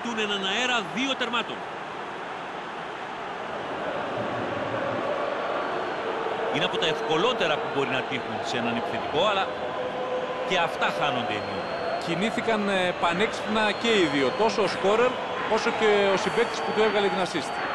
απαιτούν έναν αέρα 2 τερμάτων. Είναι από τα ευκολότερα που μπορεί να τύχουν σε έναν επιθετικό, αλλά και αυτά χάνονται ενίοτε. Κινήθηκαν πανέξυπνα και οι δύο, τόσο ο σκόρερ όσο και ο συμπαίκτης που του έβγαλε την assist.